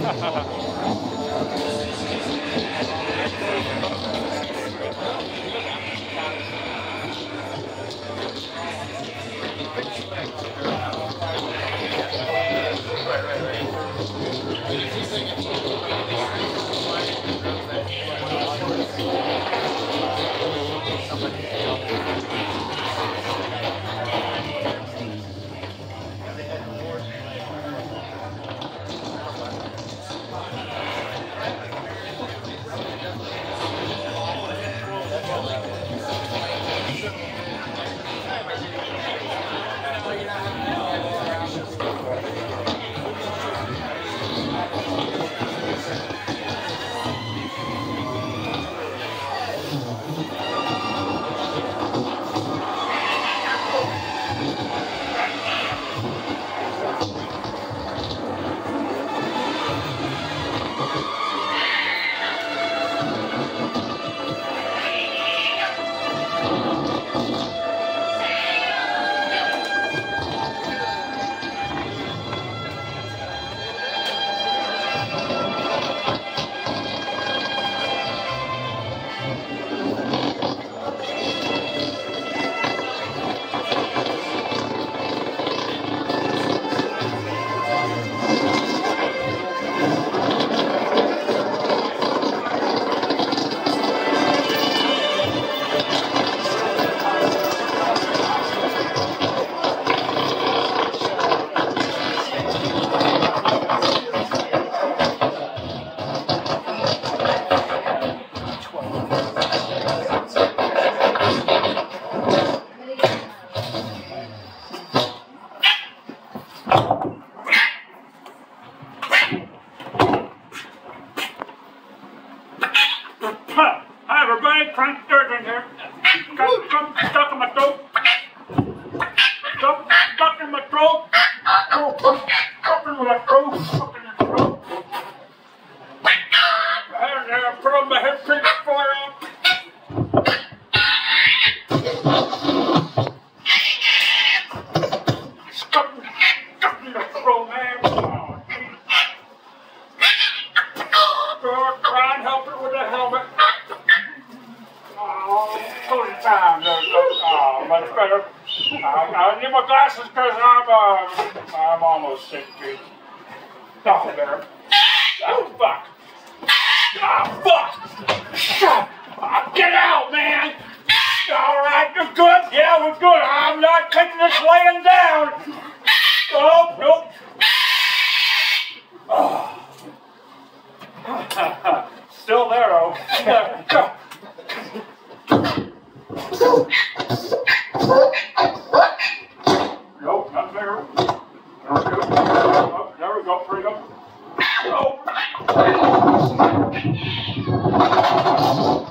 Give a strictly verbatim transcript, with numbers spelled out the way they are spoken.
Hi everybody, Frank Sturgeon here. Got something stuck in my throat. Something stuck in my throat. Something in my throat. Something in my throat. And I put on my headpiece before I stuck stuck in the throat, man. Oh, geez. Oh, try and help it with the helmet. Oh, twenty times. Oh, much better. I, I need my glasses because I'm, uh, I'm almost six feet. Oh, better. Oh, fuck. Oh, fuck. Oh, get out, man. All right, you're good? Yeah, we're good. I'm not taking this laying down. Oh, nope. Oh. Still there, oh. Nope, not there. Oh, there we go, freedom. Oh.